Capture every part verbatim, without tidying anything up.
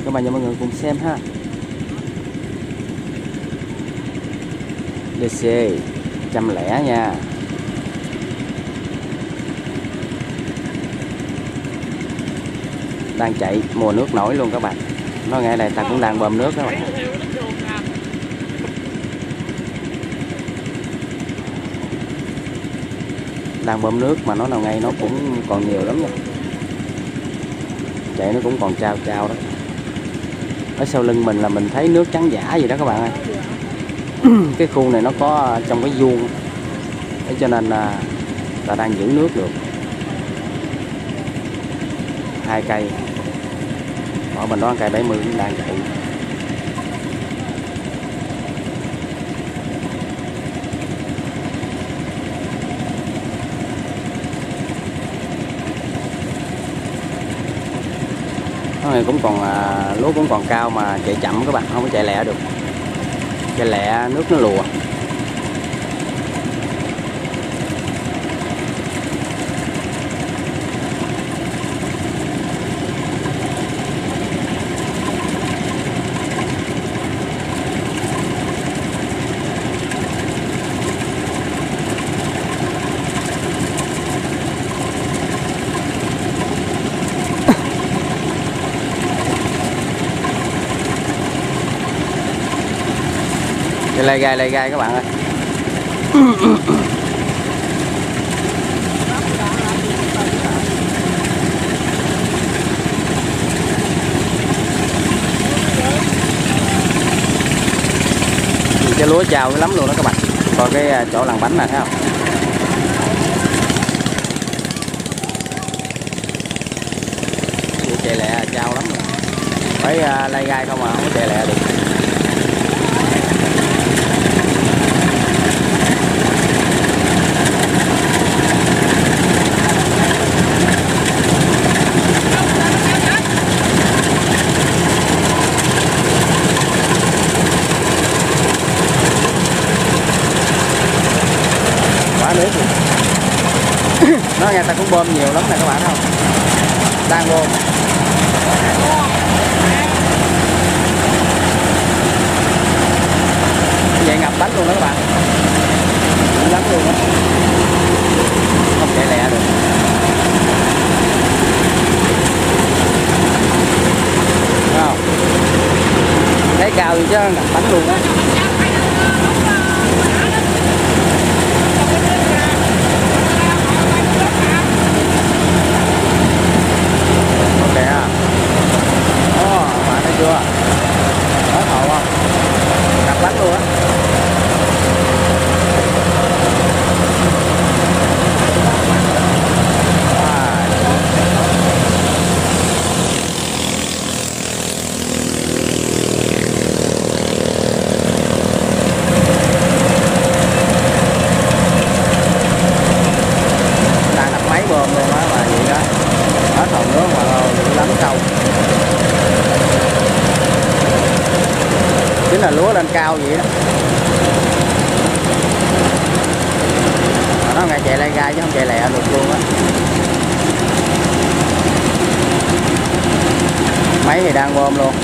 các bạn cho mọi người cùng xem ha. đê xê một trăm lẻ nha. Đang chạy mùa nước nổi luôn các bạn. Nó ngay này ta cũng đang bơm nước các bạn. Đang bơm nước mà nó nào ngay nó cũng còn nhiều lắm nha. Chạy nó cũng còn trao trao đó. Ở sau lưng mình là mình thấy nước trắng giả gì đó các bạn ơi. Cái khu này nó có trong cái vuông, cho nên là ta đang giữ nước được. Hai cây ở bên đó cây bảy mươi cũng đang chạy. Cái này cũng còn à, lúa cũng còn cao mà chạy chậm các bạn, không có chạy lẹ được. Chạy lẹ nước nó lùa. Lay gai lay gai các bạn ơi. Cái lúa chào lắm luôn đó các bạn. Coi cái chỗ lằn bánh này thấy không? Chạy lẹ chào lắm luôn. Phải lay gai không mà không có chạy lẹ được. Nước nó nghe ta cũng bơm nhiều lắm nè các bạn thấy không? Đang bơm vậy ngập bánh luôn đó các bạn, lắm luôn đó. Không chạy lẹ được. Thấy không? Thấy cao gì chứ ngập bánh luôn á. Chưa có thầu không, đặt bánh luôn á. Đang đặt máy bơm luôn á mà vậy đó, hết thầu nước mà lắm sâu. Chính là lúa lên cao vậy đó. Nó ngay chạy lai gai chứ không chạy lẹ được luôn á. Máy thì đang bơm luôn.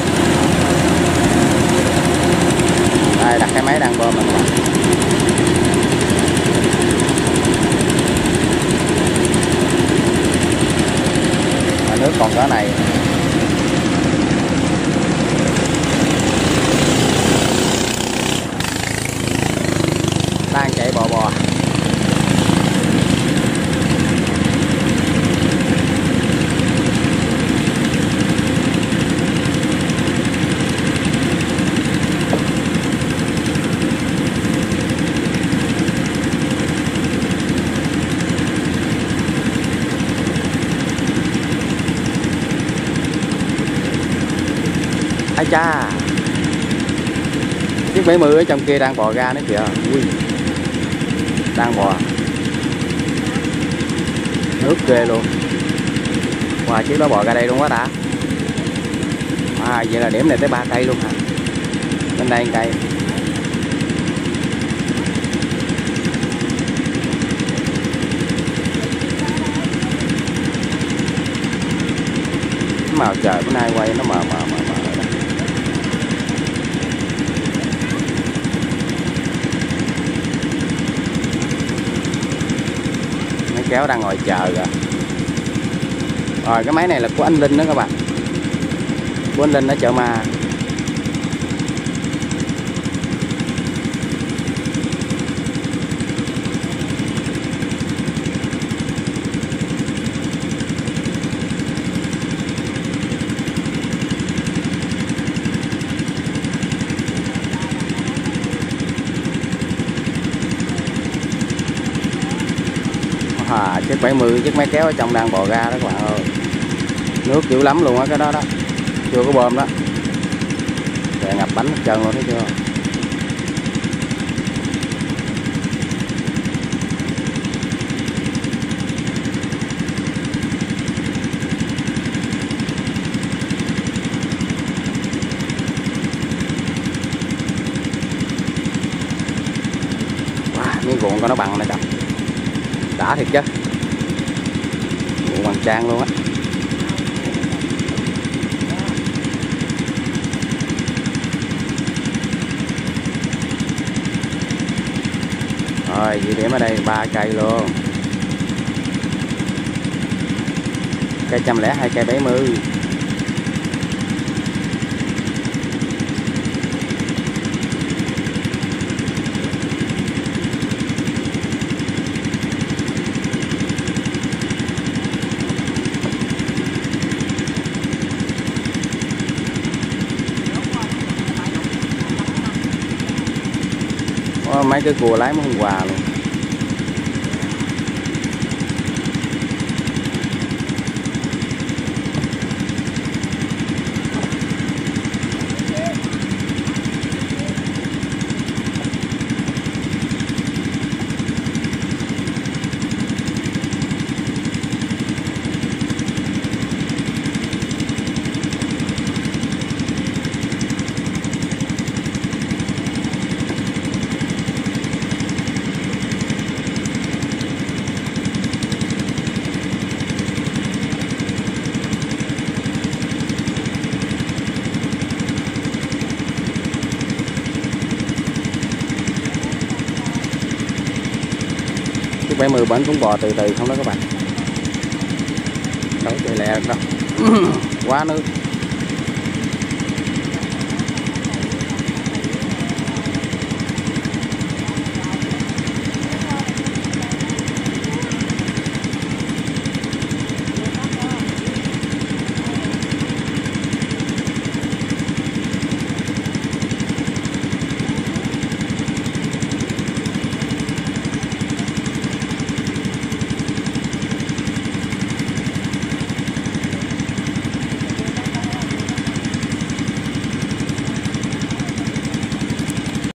Đây đặt cái máy đang bơm rồi các bạn. Mà nước còn cỡ này. Đang chạy bò bò. Ai cha, chiếc bảy mươi ở trong kia đang bò ra nữa kìa. Ui, đang bò nước ghê luôn. Wow, chiếc đó bò ra đây luôn quá đã. À, vậy là điểm này tới ba cây luôn hả? Bên đây một cây. Màu trời bữa nay quay nó mờ mờ mờ mờ. kéo đang ngồi chờ rồi. Rồi cái máy này là của anh Linh đó các bạn, của anh Linh ở chợ Ma. À, chiếc bảy mươi, chiếc máy kéo ở trong đang bò ra đó các bạn ơi. Nước dữ lắm luôn á cái đó đó. Chưa có bơm đó. Để ngập bánh hết trơn luôn thấy chưa. Wow, miếng ruộng coi nó bằng này đập. Đã thiệt chứ. Ruộng bằng trang luôn á. Rồi, vị điểm ở đây ba cây luôn. Cây trăm lẻ hai, cây bảy mươi. Có mấy cái cua lái mới hôm qua luôn. Chiếc bảy mươi bển cũng bò từ từ không đó các bạn. Đâu chạy lẹ đâu. Quá nước.